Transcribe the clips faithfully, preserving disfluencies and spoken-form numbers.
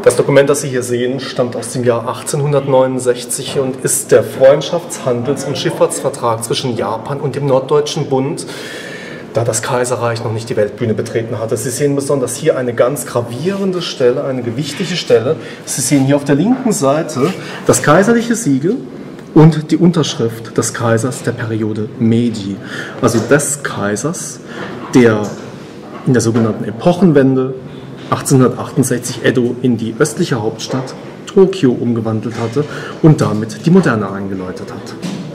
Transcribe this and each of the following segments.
Das Dokument, das Sie hier sehen, stammt aus dem Jahr achtzehnhundertneunundsechzig und ist der Freundschafts-, Handels- und Schifffahrtsvertrag zwischen Japan und dem Norddeutschen Bund, da das Kaiserreich noch nicht die Weltbühne betreten hatte. Sie sehen besonders hier eine ganz gravierende Stelle, eine gewichtige Stelle. Sie sehen hier auf der linken Seite das kaiserliche Siegel und die Unterschrift des Kaisers der Periode Meiji, also des Kaisers, der in der sogenannten Epochenwende achtzehnhundertachtundsechzig Edo in die östliche Hauptstadt Tokio umgewandelt hatte und damit die Moderne eingeläutet hat.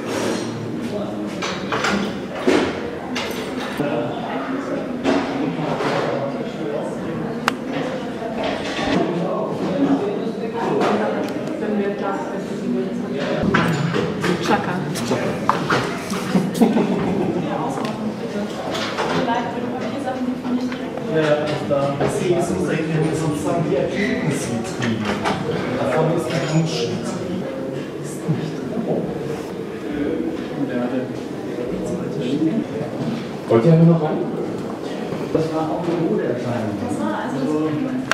Chaka. Ja, das hier ist sozusagen die Erkenntnisvitrine. Davon ist die Wunschvitrine. Ist nicht. Wollt ihr noch rein? Das war auch eine gute Erscheinung. Das war also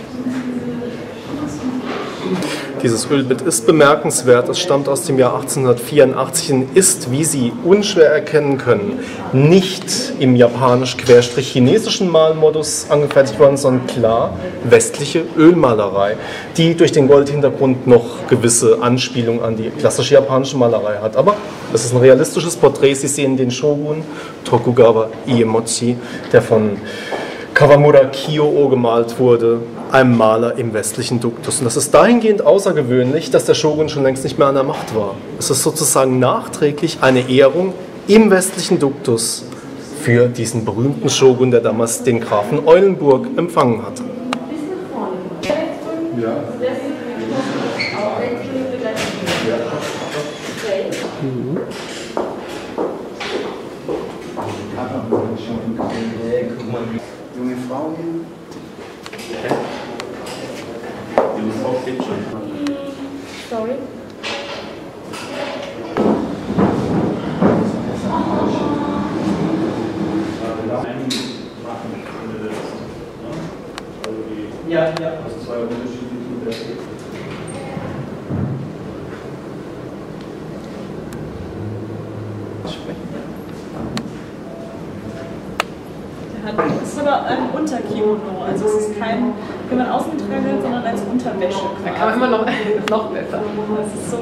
Dieses Ölbild ist bemerkenswert. Es stammt aus dem Jahr achtzehnhundertvierundachtzig und ist, wie Sie unschwer erkennen können, nicht im japanisch-chinesischen Malmodus angefertigt worden, sondern klar westliche Ölmalerei, die durch den Goldhintergrund noch gewisse Anspielungen an die klassische japanische Malerei hat. Aber es ist ein realistisches Porträt. Sie sehen den Shogun Tokugawa Iemochi, der von Kawamura Kiyō gemalt wurde, einem Maler im westlichen Duktus. Und das ist dahingehend außergewöhnlich, dass der Shogun schon längst nicht mehr an der Macht war. Es ist sozusagen nachträglich eine Ehrung im westlichen Duktus für diesen berühmten Shogun, der damals den Grafen Eulenburg empfangen hatte. Ja. Mhm. Junge Frau hier. Junge Frau steht schon. sorry. Ja, ja. Also zwei unterschiedliche Werte. Es ist aber ein Unterkimono, also es ist kein, wenn man außen getragen hat, sondern als Unterwäsche. Da kann man immer noch, noch besser. Das ist so.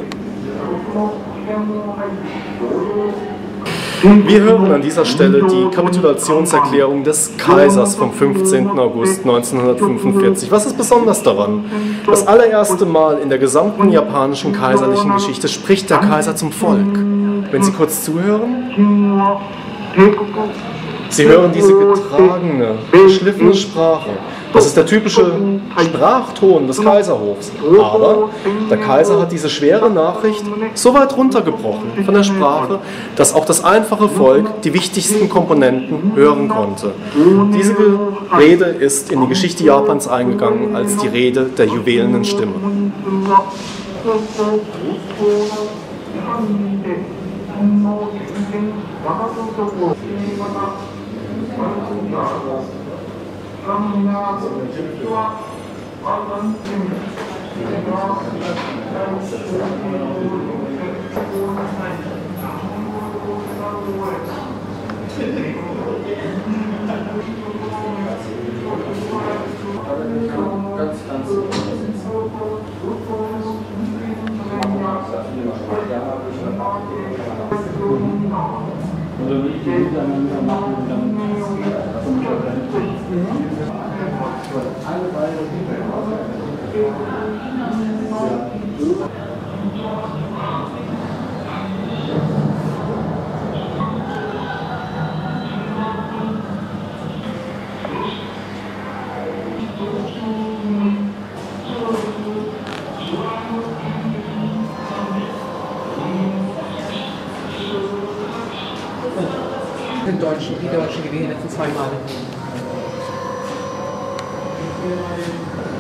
Wir hören an dieser Stelle die Kapitulationserklärung des Kaisers vom fünfzehnten August neunzehnhundertfünfundvierzig. Was ist besonders daran? Das allererste Mal in der gesamten japanischen kaiserlichen Geschichte spricht der Kaiser zum Volk. Wenn Sie kurz zuhören. Sie hören diese getragene, geschliffene Sprache. Das ist der typische Sprachton des Kaiserhofs. Aber der Kaiser hat diese schwere Nachricht so weit runtergebrochen von der Sprache, dass auch das einfache Volk die wichtigsten Komponenten hören konnte. Diese Rede ist in die Geschichte Japans eingegangen als die Rede der juwelenen Stimme. Oder wie die miteinander machen und dann alle beide Den Deutschen, die Deutschen gewesen, die letzten zwei Male.